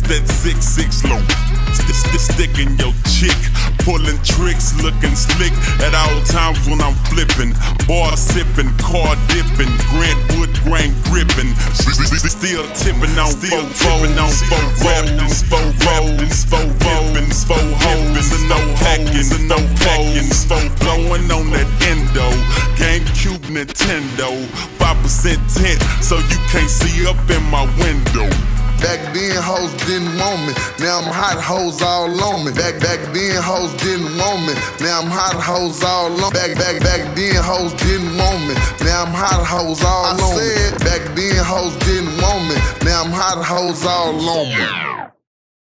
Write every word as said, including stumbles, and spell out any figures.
that six six low. Stick, stick, stick in your chick, pulling tricks, looking slick at all times when I'm flipping. Bar sipping, car dipping, Grant Wood grain gripping. Still tipping on still tipping on four rapping, four rapping, four rapping, four hoes, and no packing, and no packing, four blowing on that endo. GameCube, Nintendo, five percent tint, so you can't see up in my window. Back then hoes didn't want me, now I'm hot hoes all on me. Back back then hoes didn't want me, now I'm hot hoes all on me. Back back back then hoes didn't want me, now I'm hot hoes all on me. Back then hoes didn't want me, now I'm hot hoes all on me.